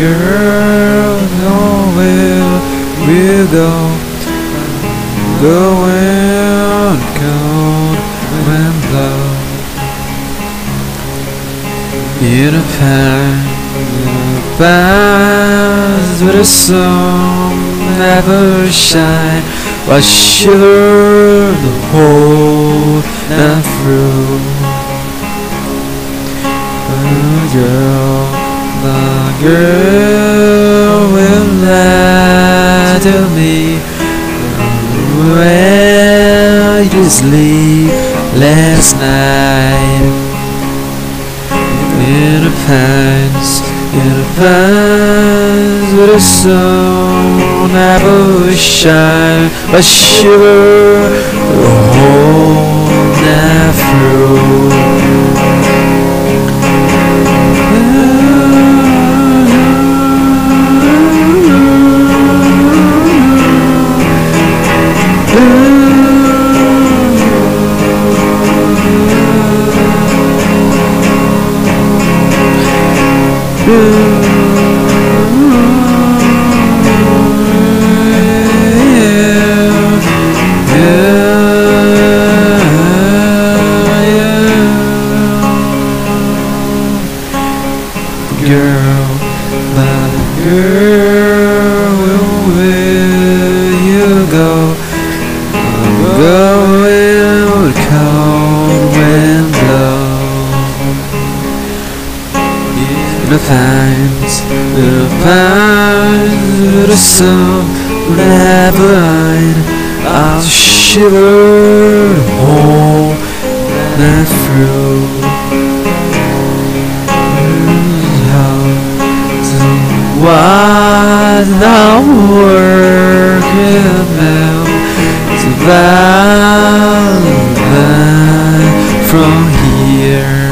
girl, nowhere we'll go. Going cold wind blow. In a past with a sun never shine, but shiver the whole and through. The girl will lie to me where you sleep last night. In a pines with a sun never shine, but shiver the whole night through. Girl, my girl, where you go? I'm going with cold wind blow. In the pines, with the sun never hide, I'll shiver the whole night through. What now working out to Valentine from here?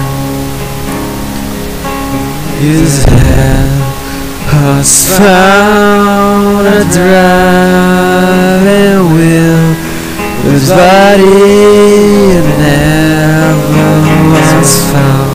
His head has found a driving wheel, his body